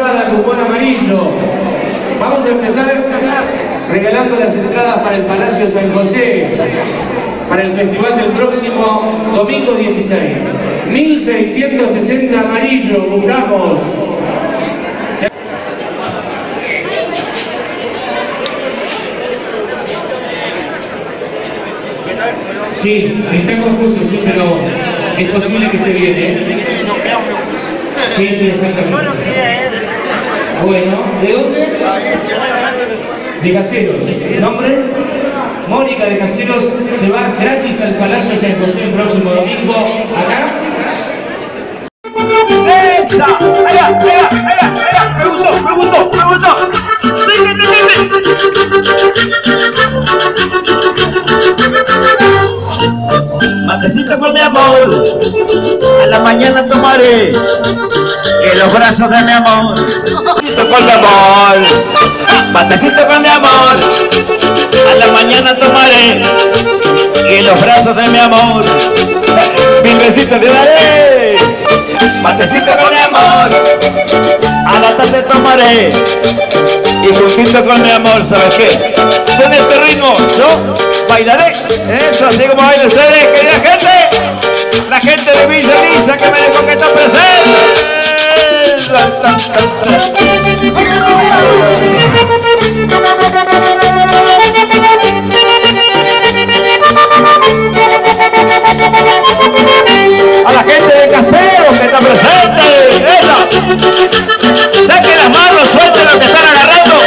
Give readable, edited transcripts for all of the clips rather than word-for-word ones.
entrada, cupón amarillo. Vamos a empezar regalando las entradas para el Palacio San José, para el festival del próximo domingo 16. 1660 amarillo, buscamos. Sí, está confuso, sí, pero es posible que esté bien, ¿eh? Sí, sí, exactamente. Bueno, ¿de dónde? De Caseros. ¿Nombre? Mónica de Caseros se va gratis al Palacio San José el próximo domingo. ¿Acá? ¡Esa! ¡Ahí va! ¡Me gustó! Matecito con mi amor, a la mañana tomaré en los brazos de mi amor. Matecito con mi amor, matecito con mi amor, a la mañana tomaré en los brazos de mi amor. Mil besitos le daré, matecito con mi amor, a la tarde tomaré y juntito con mi amor, ¿sabes qué? Con este ritmo yo bailaré, eso así como bailan ustedes, querida gente, la gente de Villa Lisa que me dejó que está presente. A la gente de Caseros que está presente, esa. Saquen las manos, suelten lo que están agarrando.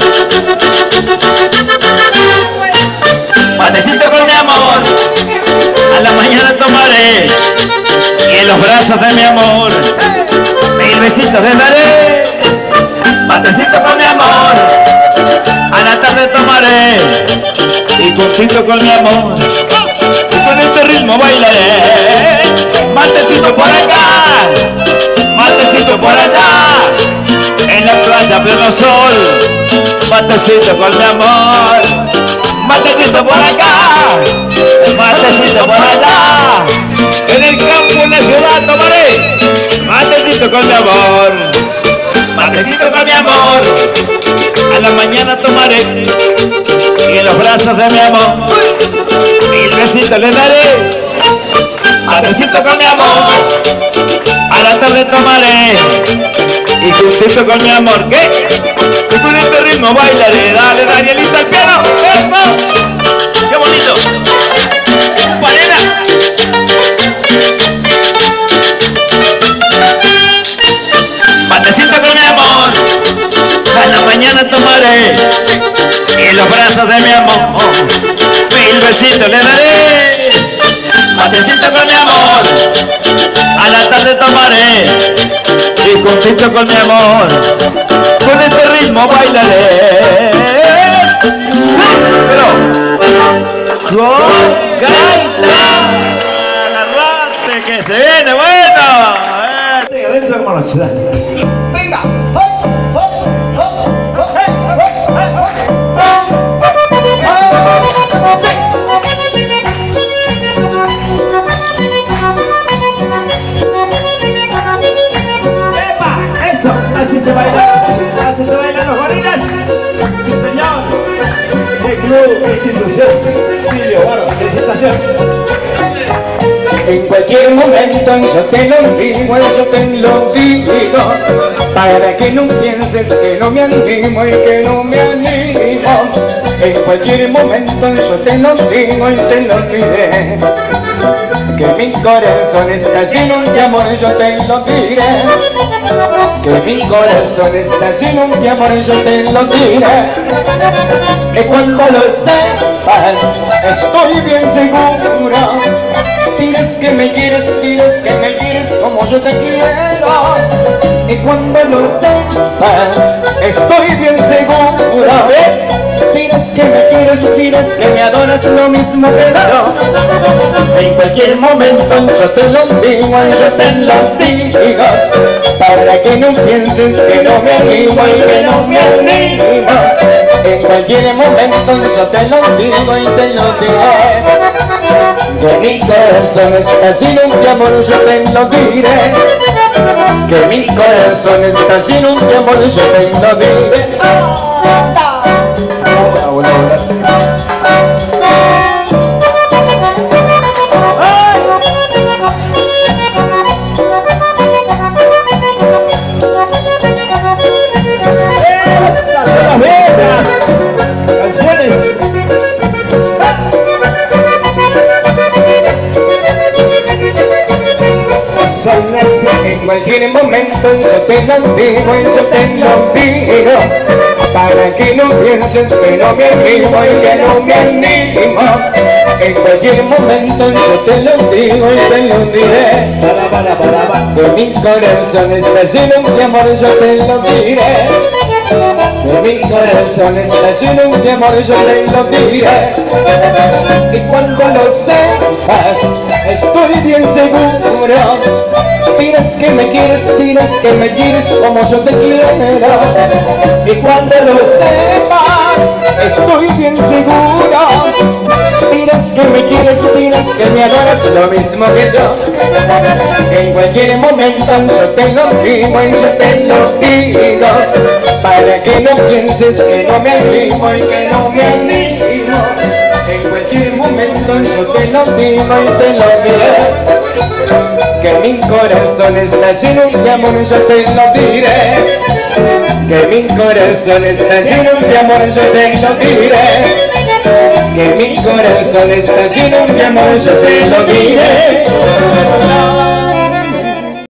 Matecito con mi amor, a la mañana tomaré y en los brazos de mi amor mil besitos le daré. Matecito con mi amor, a la tarde tomaré y juntito con mi amor y con este ritmo bailaré. Matecito por acá, matecito por allá, en la playa pleno sol, matecito con mi amor. Matecito por acá, matecito por allá, en el campo, en la ciudad tomaré, matecito con mi amor, matecito con mi amor, a la mañana tomaré, y en los brazos de mi amor, mil besitos le daré, matecito con mi amor, a la tarde tomaré, y juntito con mi amor, ¿qué? Y con este ritmo bailaré, dale Danielita al piano, ¡eso! ¡Qué bonito! ¡Panera! Matecito con mi amor, a la mañana tomaré, y en los brazos de mi amor, mil besitos le daré. Matecito con mi amor, a la tarde tomaré, y juntito con mi amor, con este ritmo bailaré. Pero con gaita, agarrate que se viene bueno. Adentro como la ciudad. Venga. Así se bailan los gorilas. Sí, señor. El club, la institución. Sí, Leonardo, felicitaciones. En cualquier momento yo te lo digo, yo te lo digo, para que no pienses que no me animo y que no me animo. En cualquier momento yo te lo digo y te lo diré, que mi corazón está lleno de amor, yo te lo diré, que mi corazón está lleno de amor, yo te lo diré. Y cuando lo sepas, estoy bien seguro, dirás que me quieres como yo te quiero. Y cuando lo sepas, estoy bien seguro, dirás que me adoras lo mismo que yo. En cualquier momento yo te lo digo, para que no pienses que no me animo y que no me animo. En cualquier momento yo te lo digo y te lo digo. Que mi corazón está lleno de amor, yo te lo diré. Que mi corazón está lleno de amor, yo te lo diré. En cualquier momento yo te lo digo y yo te lo digo, para que no pienses que no me animo y que no me animo. En cualquier momento yo te lo digo y te lo diré. Que mi corazón está lleno de amor, yo te lo diré. Que mi corazón está lleno de amor, yo te lo diré. Y cuando lo sepas, estoy bien seguro. Dirás que me quieres como yo te quiero. Y cuando lo sepas, estoy bien seguro. Dirás que me quieres, que me adoras lo mismo que yo. En cualquier momento yo te lo digo y yo te lo digo, para que no pienses que no me animo y que no me animo. En cualquier momento yo te lo digo y te lo diré. Que mi corazón está lleno de amor, yo te lo diré. Que mi corazón está lleno de amor, yo te lo diré. Que mi corazón está lleno de amor, yo te lo diré.